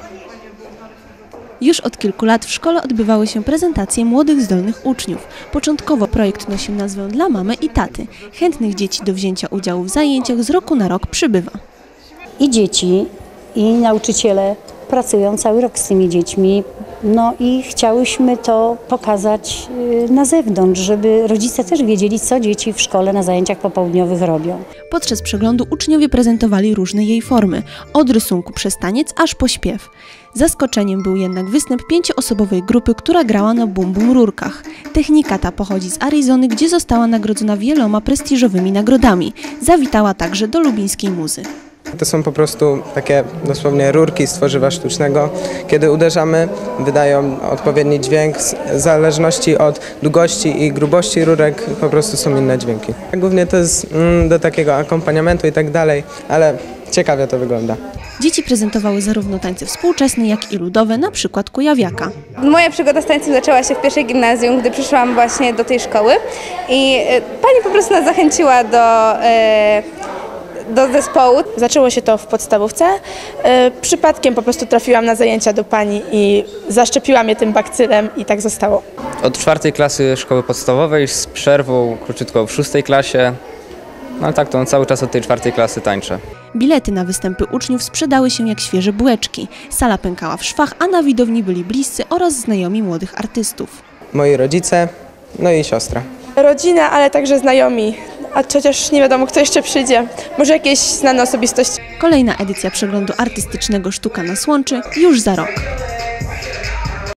Już od kilku lat w szkole odbywały się prezentacje młodych, zdolnych uczniów. Początkowo projekt nosił nazwę Dla mamy i taty. Chętnych dzieci do wzięcia udziału w zajęciach z roku na rok przybywa. I dzieci, i nauczyciele pracują cały rok z tymi dziećmi. No i chciałyśmy to pokazać na zewnątrz, żeby rodzice też wiedzieli, co dzieci w szkole na zajęciach popołudniowych robią. Podczas przeglądu uczniowie prezentowali różne jej formy, od rysunku przez taniec aż po śpiew. Zaskoczeniem był jednak występ 5-osobowej grupy, która grała na bum-bum rurkach. Technika ta pochodzi z Arizony, gdzie została nagrodzona wieloma prestiżowymi nagrodami. Zawitała także do lubińskiej Muzy. To są po prostu takie dosłownie rurki z tworzywa sztucznego. Kiedy uderzamy, wydają odpowiedni dźwięk. W zależności od długości i grubości rurek po prostu są inne dźwięki. Głównie to jest do takiego akompaniamentu i tak dalej, ale ciekawie to wygląda. Dzieci prezentowały zarówno tańce współczesne, jak i ludowe, na przykład kujawiaka. Moja przygoda z tańcem zaczęła się w pierwszej gimnazjum, gdy przyszłam właśnie do tej szkoły i pani po prostu nas zachęciła do zespołu. Zaczęło się to w podstawówce. Przypadkiem po prostu trafiłam na zajęcia do pani i zaszczepiła mnie tym bakcylem i tak zostało. Od 4. klasy szkoły podstawowej z przerwą króciutko w 6. klasie. No ale tak to cały czas od tej 4. klasy tańczę. Bilety na występy uczniów sprzedały się jak świeże bułeczki. Sala pękała w szwach, a na widowni byli bliscy oraz znajomi młodych artystów. Moi rodzice, no i siostra. Rodzina, ale także znajomi, a chociaż nie wiadomo, kto jeszcze przyjdzie. Może jakieś znane osobistości. Kolejna edycja przeglądu artystycznego Sztuka nas łączy już za rok.